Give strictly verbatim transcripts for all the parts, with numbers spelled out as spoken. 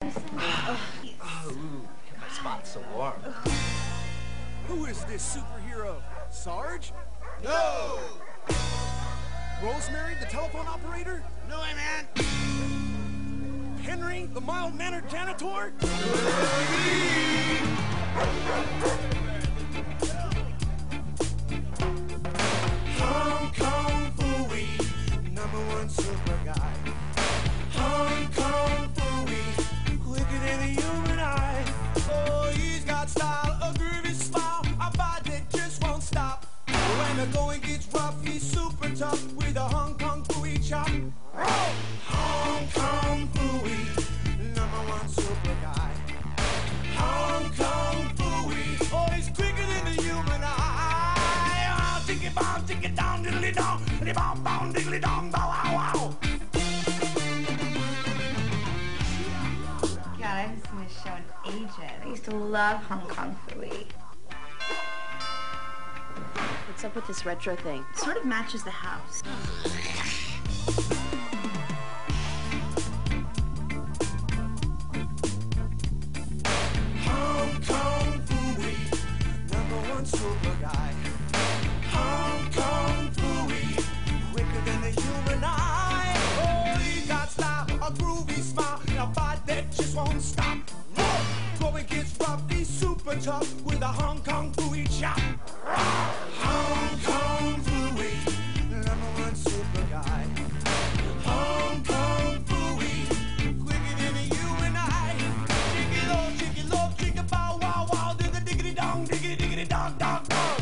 Oh, ooh, my spot's so warm. Who is this superhero? Sarge? No! Rosemary, the telephone operator? No, man. Henry, the mild-mannered janitor? Hong Kong Phooey, number one super guy. Hong Kong Phooey, quicker than the human eye. Oh, he's got style, a groovy smile, a body that just won't stop. When the going gets rough, he's super tough with a Hong Kong Phooey chop. Oh! Hong Kong Phooey, number one super guy. Hong Kong Phooey, oh, he's quicker than the human eye. Oh, ticky bomb, ticky down, diddly dong, diddly bomb, bomb, diddly dong, bow, wow, wow. God, I haven't seen this show in ages. I used to love Hong Kong Phooey. What's up with this retro thing? It sort of matches the house. Hong Kong Phooey, number one super guy. Hong Kong Phooey, quicker than the human eye. Oh, he got style, a groovy smile, and a body that just won't stop. Whoa! Going gets rough, he's super tough with a Hong Kong Phooey chop. Hong Kong Phooey, number one super guy. Hong Kong Phooey, quicker than a human eye. Chicky low, chicky low, chicky bow, wow, wow, do the diggity dong, diggity diggity dong, dong, dong.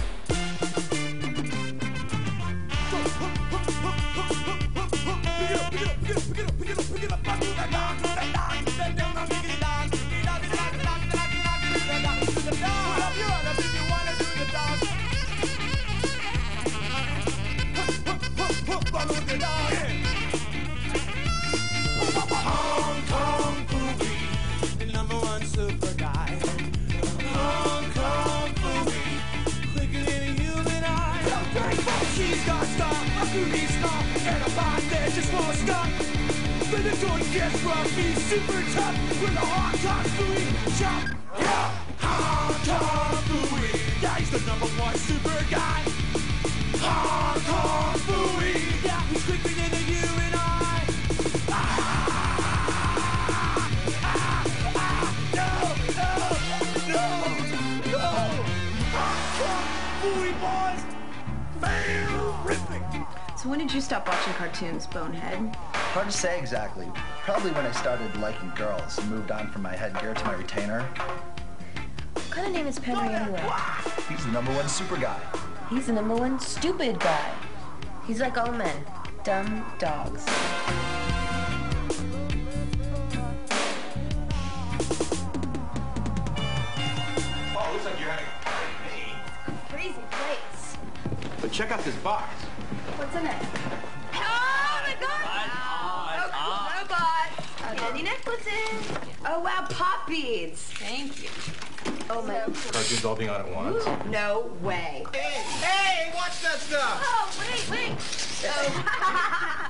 Pick it up, pick it up, pick it up, pick it up, pick it up, pick it up, do that dong, do that dong, do that dong, diggity dong, diggity dong, diggity dong, diggity dong, diggity dong, do that dong, do the dong. Put up your hands if you wanna do the dong. Hong Kong Phooey, the number one super guy. Hong Kong Phooey, quicker than a human eye. She's got style, a groovy smile, and a body that just won't stop. When the going gets rough, he's super tough with a Hong Kong Phooey chop. Yeah, Hong Kong Phooey, yeah, he's the number one super guy. Hong Kong Phooey, yeah, he's quicker than the human eye. Ah, ah, ah, no, no, no, no. Hong Kong Phooey, boys, terrific. So when did you stop watching cartoons, bonehead? Hard to say exactly. Probably when I started liking girls and moved on from my headgear to my retainer. What kind of name is Penry anyway? He's the number one super guy. He's the number one stupid guy. He's like all men, dumb dogs. Oh, looks like you're having a party. Crazy place. But check out this box. What's in it? Oh my God! Oh, robot. Uh, candy necklaces. Oh wow, pop beads. Thank you. Oh my. Cartoons all being on at once? No way. Hey, hey, watch that stuff! Oh wait, wait. Oh.